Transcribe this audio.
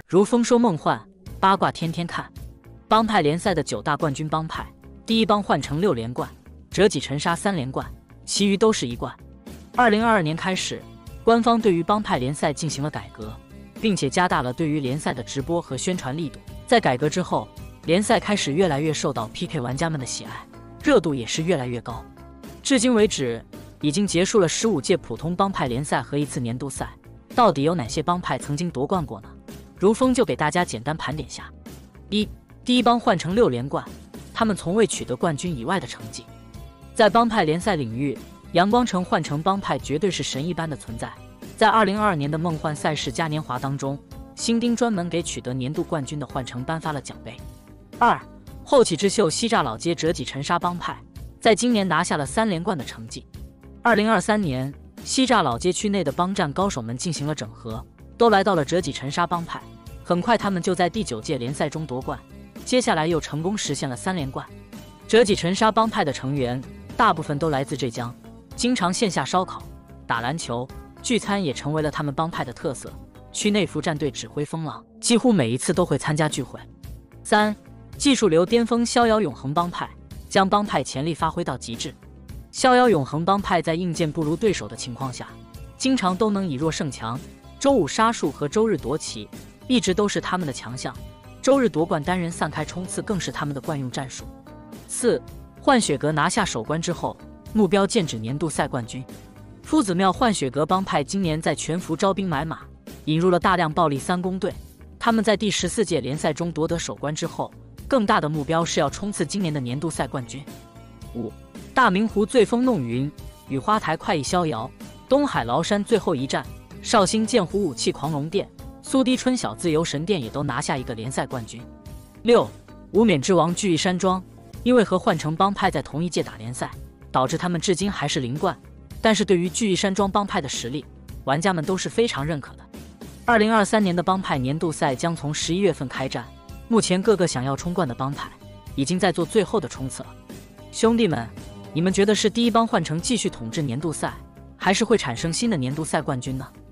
如丰收梦幻，八卦天天看。帮派联赛的9大冠军帮派，第一帮换成6连冠，折戟沉沙3连冠，其余都是1冠。2022年开始，官方对于帮派联赛进行了改革，并且加大了对于联赛的直播和宣传力度。在改革之后，联赛开始越来越受到 PK 玩家们的喜爱，热度也是越来越高。至今为止，已经结束了15届普通帮派联赛和1次年度赛。到底有哪些帮派曾经夺冠过呢？如风就给大家简单盘点下。第一帮换成6连冠，他们从未取得冠军以外的成绩。在帮派联赛领域，阳光城换成帮派绝对是神一般的存在。在2022年的梦幻赛事嘉年华当中，新丁专门给取得年度冠军的换成颁发了奖杯。2. 后起之秀西栅老街折戟沉沙帮派，在今年拿下了3连冠的成绩。2023年，西栅老街区内的帮战高手们进行了整合，都来到了折戟沉沙帮派。很快，他们就在第9届联赛中夺冠，接下来又成功实现了3连冠。折戟沉沙帮派的成员大部分都来自浙江，经常线下烧烤、打篮球、聚餐也成为了他们帮派的特色。区内服战队指挥风浪几乎每一次都会参加聚会。3. 技术流巅峰逍遥永恒帮派，将帮派潜力发挥到极致。逍遥永恒帮派在硬件不如对手的情况下，经常都能以弱胜强。周五杀术和周日夺旗一直都是他们的强项，周日夺冠单人散开冲刺更是他们的惯用战术。4. 幻雪阁拿下首冠之后，目标剑指年度赛冠军。夫子庙幻雪阁帮派今年在全服招兵买马，引入了大量暴力3公队。他们在第14届联赛中夺得首冠之后，更大的目标是要冲刺今年的年度赛冠军。5. 大明湖醉风弄云，雨花台快意逍遥，东海崂山最后一战，绍兴剑湖武器狂龙殿，苏堤春晓自由神殿也都拿下1个联赛冠军。6. 无冕之王聚义山庄，因为和幻城帮派在同一届打联赛，导致他们至今还是0冠，但是对于聚义山庄帮派的实力，玩家们都是非常认可的。2023年的帮派年度赛将从11月份开战，目前各个想要冲冠的帮派已经在做最后的冲刺了。兄弟们，你们觉得是第一帮幻城继续统治年度赛，还是会产生新的年度赛冠军呢？